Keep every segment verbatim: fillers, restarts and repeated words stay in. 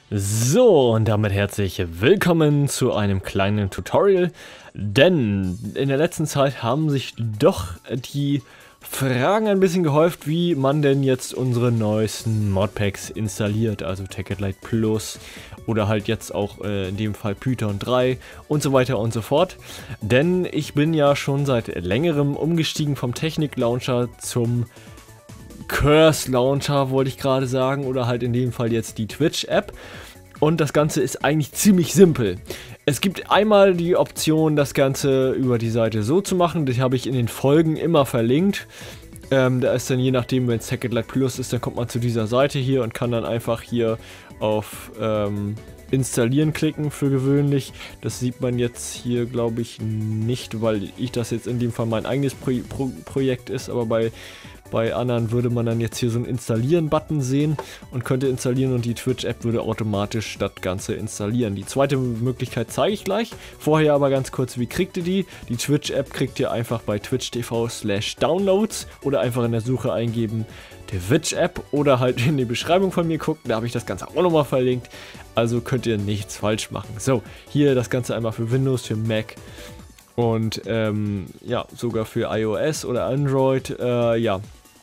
So, und damit herzlich willkommen zu einem kleinen Tutorial, denn in der letzten Zeit haben sich doch die Fragen ein bisschen gehäuft, wie man denn jetzt unsere neuesten Modpacks installiert, also Tekkit Lite Plus oder halt jetzt auch äh, in dem Fall Python drei und so weiter und so fort. Denn ich bin ja schon seit längerem umgestiegen vom Technik Launcher zum Curse Launcher, wollte ich gerade sagen, oder halt in dem Fall jetzt die Twitch App. Und das Ganze ist eigentlich ziemlich simpel. Es gibt einmal die Option, das Ganze über die Seite so zu machen. Das habe ich in den Folgen immer verlinkt. Ähm, da ist dann je nachdem, wenn es Tekkit Lite Plus ist, dann kommt man zu dieser Seite hier und kann dann einfach hier auf ähm, Installieren klicken für gewöhnlich. Das sieht man jetzt hier, glaube ich, nicht, weil ich das jetzt in dem Fall mein eigenes Pro Pro Projekt ist, aber bei Bei anderen würde man dann jetzt hier so einen Installieren-Button sehen und könnte installieren und die Twitch-App würde automatisch das Ganze installieren. Die zweite Möglichkeit zeige ich gleich. Vorher aber ganz kurz, wie kriegt ihr die? Die Twitch-App kriegt ihr einfach bei twitch punkt tv slash downloads oder einfach in der Suche eingeben Twitch-App oder halt in die Beschreibung von mir gucken. Da habe ich das Ganze auch nochmal verlinkt. Also könnt ihr nichts falsch machen. So, hier das Ganze einmal für Windows, für Mac. Und ähm, ja, sogar für iOS oder Android, äh, ja.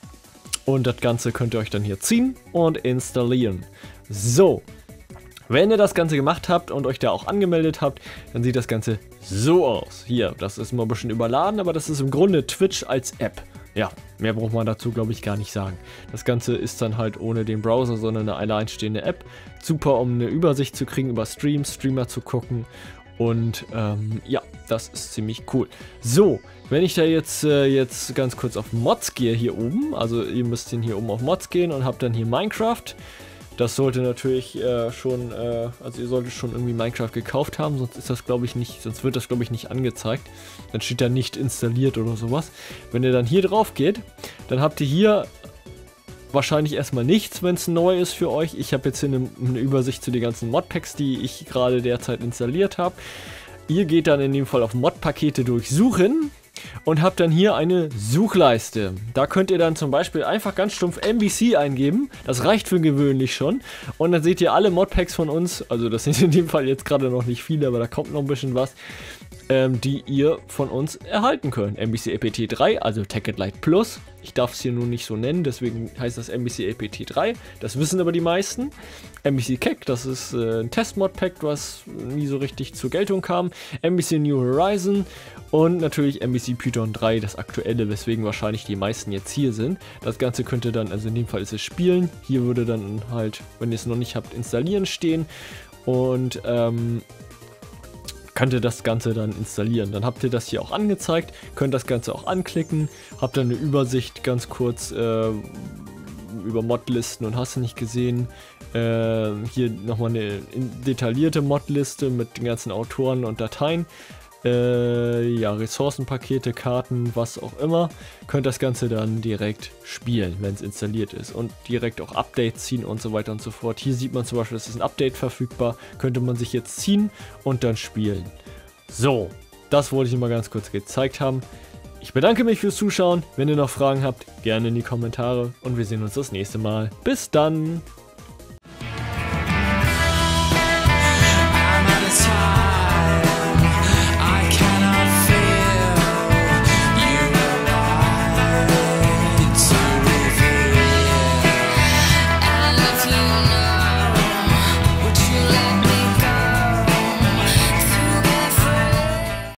Und das Ganze könnt ihr euch dann hier ziehen und installieren. So, wenn ihr das Ganze gemacht habt und euch da auch angemeldet habt, dann sieht das Ganze so aus. Hier, das ist mal ein bisschen überladen, aber das ist im Grunde Twitch als App. Ja, mehr braucht man dazu, glaube ich, gar nicht sagen. Das Ganze ist dann halt ohne den Browser, sondern eine alleinstehende App. Super, um eine Übersicht zu kriegen über Streams, Streamer zu gucken. Und ähm, ja, das ist ziemlich cool. So, wenn ich da jetzt, äh, jetzt ganz kurz auf Mods gehe hier oben, also ihr müsst den hier oben auf Mods gehen und habt dann hier Minecraft. Das sollte natürlich äh, schon, äh, also ihr solltet schon irgendwie Minecraft gekauft haben, sonst ist das glaube ich nicht, sonst wird das glaube ich nicht angezeigt. Dann steht da nicht installiert oder sowas. Wenn ihr dann hier drauf geht, dann habt ihr hier wahrscheinlich erstmal nichts, wenn es neu ist für euch. Ich habe jetzt hier eine, eine Übersicht zu den ganzen Modpacks, die ich gerade derzeit installiert habe. Ihr geht dann in dem Fall auf Modpakete durchsuchen und habt dann hier eine Suchleiste. Da könnt ihr dann zum Beispiel einfach ganz stumpf M V C eingeben. Das reicht für gewöhnlich schon. Und dann seht ihr alle Modpacks von uns, also das sind in dem Fall jetzt gerade noch nicht viele, aber da kommt noch ein bisschen was, ähm, die ihr von uns erhalten könnt. M V C A P T drei, also Tekkit Lite Plus. Ich darf es hier nur nicht so nennen, deswegen heißt das M V C A P T drei. Das wissen aber die meisten. M V C Keck, das ist äh, ein Test-Modpack, was nie so richtig zur Geltung kam. M V C New Horizon und natürlich M V C Python drei, das aktuelle, weswegen wahrscheinlich die meisten jetzt hier sind. Das Ganze könnt ihr dann, also in dem Fall ist es Spielen. Hier würde dann halt, wenn ihr es noch nicht habt, Installieren stehen. Und ähm, könnt ihr das Ganze dann installieren. Dann habt ihr das hier auch angezeigt, könnt das Ganze auch anklicken, habt dann eine Übersicht ganz kurz äh, über Modlisten und hast du nicht gesehen. Äh, hier nochmal eine detaillierte Modliste mit den ganzen Autoren und Dateien. Äh, ja, Ressourcenpakete, Karten, was auch immer. Könnt das Ganze dann direkt spielen, wenn es installiert ist. Und direkt auch Updates ziehen und so weiter und so fort. Hier sieht man zum Beispiel, es ist ein Update verfügbar. Könnte man sich jetzt ziehen und dann spielen. So, das wollte ich mal ganz kurz gezeigt haben. Ich bedanke mich fürs Zuschauen. Wenn ihr noch Fragen habt, gerne in die Kommentare. Und wir sehen uns das nächste Mal. Bis dann!